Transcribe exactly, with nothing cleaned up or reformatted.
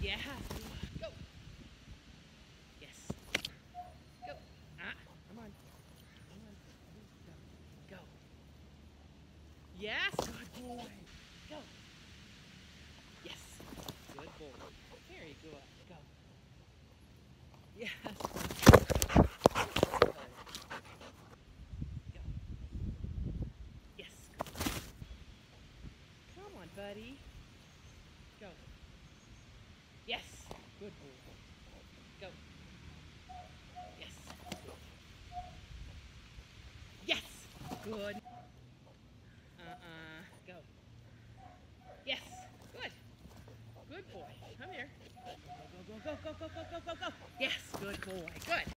Yeah. Go. Yes. Go. Ah, come on. Come on. Go. Go. Yes. Good boy. Go. Yes. Good boy. Very good. Go. Yes. Go. Yes. Come on, buddy. Go. Yes. Good boy. Go. Yes. Yes. Good. Uh-uh. Go. Yes. Good. Good boy. Come here. Go, go, go, go, go, go, go, go, go, go. Yes. Good boy. Good.